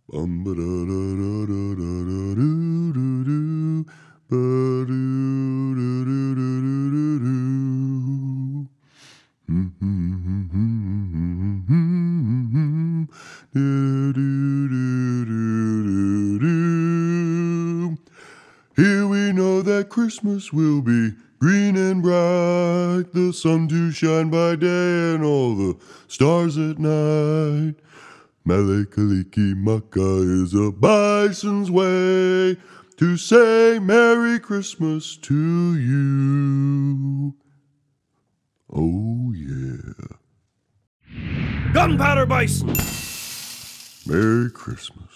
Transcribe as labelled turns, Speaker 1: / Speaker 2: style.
Speaker 1: Bum ba da da da da da da doo doo doo ba doo doo doo doo doo doo. Here we know that Christmas will be green and bright, the sun to shine by day and all the stars at night. Malakalikimaka is a bison's way to say Merry Christmas to you. Oh, yeah.
Speaker 2: Gunpowder Bison!
Speaker 1: Merry Christmas.